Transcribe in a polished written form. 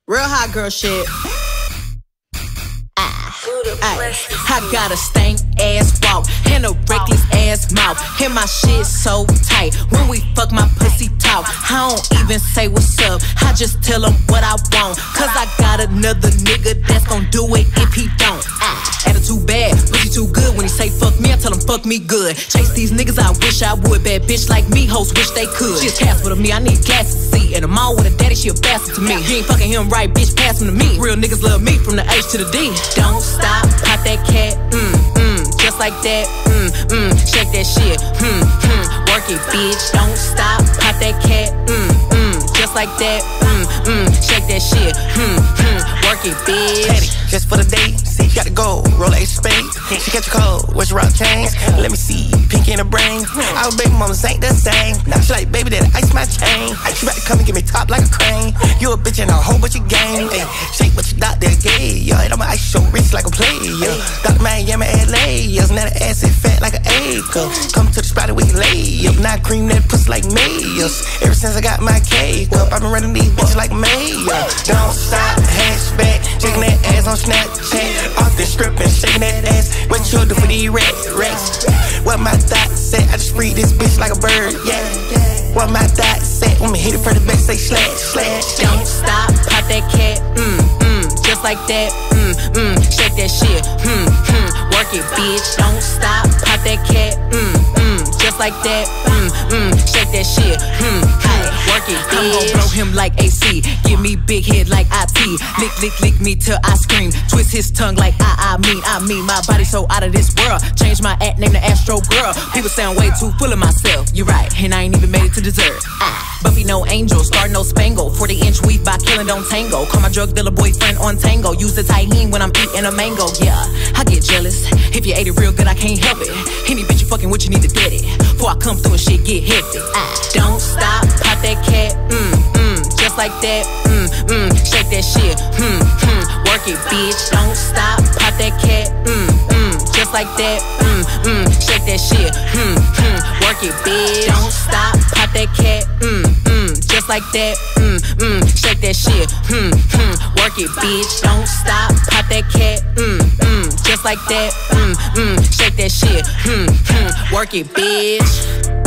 Real hot girl shit. I got a stank ass walk and a reckless ass mouth, and my shit so tight. When we fuck, my pussy talk. I don't even say what's up, I just tell him what I want. Cause I got another nigga that's gon' do it if he don't. Attitude bad, pussy too good. When he say fuck me, I tell him fuck me good. Chase these niggas, I wish I would. Bad bitch like me, hoes wish they could. She a Casper to me, I need glasses to see. And I'm all with a daddy, she a bastard to me. You ain't fucking him right, bitch, pass him to me. Real niggas love me from the H to the D. Don't stop, pop that cat, just like that, shake that shit, work it, bitch. Don't stop, pop that cat, just like that, shake that shit, work it, bitch. Petty, just for the day, see you got to go, roll a spade. She catch a cold, what's your rock chains? Let me see, pink in her brain. Our baby mamas ain't the same. Now she like, baby, that ice my chain. She about to come and get me top like a crane. You a bitch and a whole bunch of game. Ay, shake what you doctor gay, yo. And I'ma ice your wrist like a player. Dr. Miami, LA, now the ass is fat like an acre. Come to the spot and we can lay up. Now I cream that pussy like mayors. Ever since I got my cake up, I've been running these bitches like mayor. Don't stop, hatchback, shaking that ass on Snapchat. Off the strip and shaking that ass. What you do for these rats? What my thoughts say, I just free this bitch like a bird, yeah. What my thoughts say, when me hit it for the back, say slash. Don't stop, pop that cat, just like that, shake that shit, work it, bitch. Don't stop, pop that cat, just like that, shake that shit, work it, bitch. I'm gon' blow him like AC, give me big head like IT, lick me till I scream, twist his tongue like I mean, my body so out of this world, change my act, name the Astro Girl. People sound way too full of myself, you're right, and I ain't even made it to dessert. Buffy no angel, star no spangle, 40-inch weave by killing don't tango. Call my drug dealer boyfriend on tango, use the tahini when I'm eating a mango. Yeah, I get jealous, if you ate it real good I can't help it. Any bitch you fucking with, you need to get it, before I come through and shit get hectic. Don't stop, pop that cat, just like that, shake that shit, work it, bitch. Don't stop, pop that cat, just like that, shake that shit, work it, bitch. Don't stop, pop that cat, just like that, shake that shit, work it, bitch. Don't stop, pop that cat, just like that, shake that shit, work it, bitch.